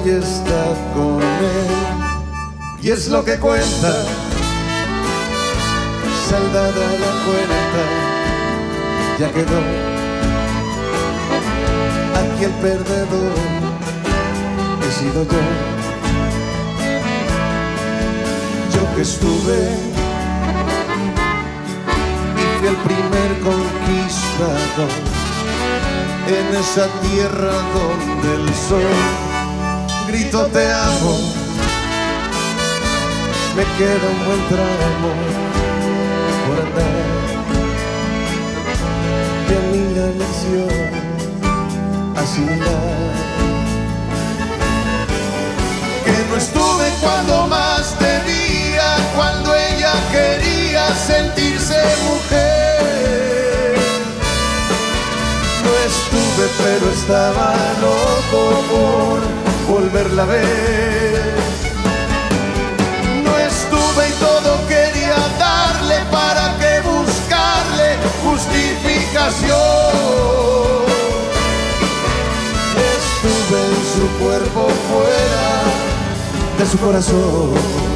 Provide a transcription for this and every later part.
hoy está con él. Y es lo que cuenta, saldada la cuenta, ya quedó. Aquí el perdedor he sido yo. Yo que estuve y fui el primer conquistador en esa tierra donde el sol grito te amo. Me queda un buen tramo por andar, y a mí la lección asimilar. Que no estuve cuando más debía, cuando ella quería sentirse mujer. No estuve, pero estaba loco por volverla a ver. No estuve y todo quería darle, para que buscarle justificación. Estuve en su cuerpo, fuera de su corazón.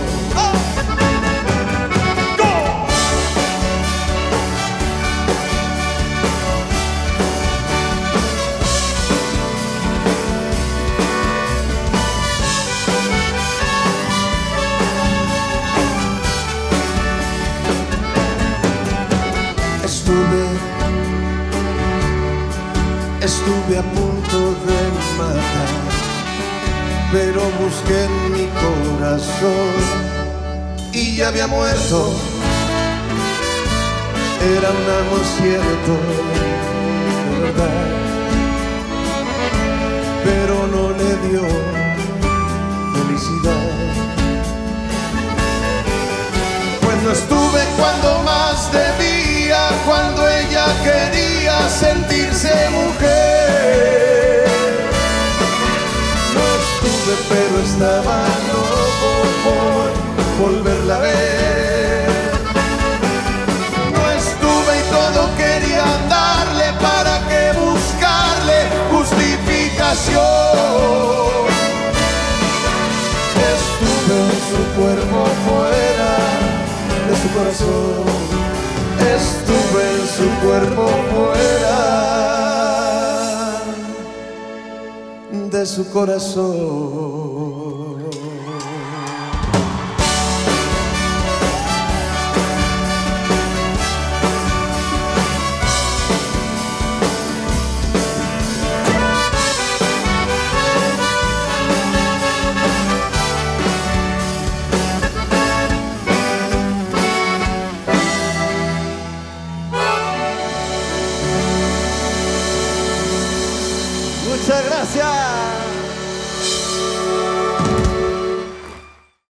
Estuve a punto de matar, pero busqué en mi corazón y ya había muerto. Era un amor cierto, de verdad, pero no le dio felicidad. Pues no estuve cuando más debía, cuando ella quería sentirse mujer. No estuve, pero estaba loco por volverla a ver. No estuve y todo quería darle, para que buscarle justificación. Estuve en su cuerpo, fuera de su corazón. Estuve en su cuerpo, fuera de su corazón. Muchas gracias.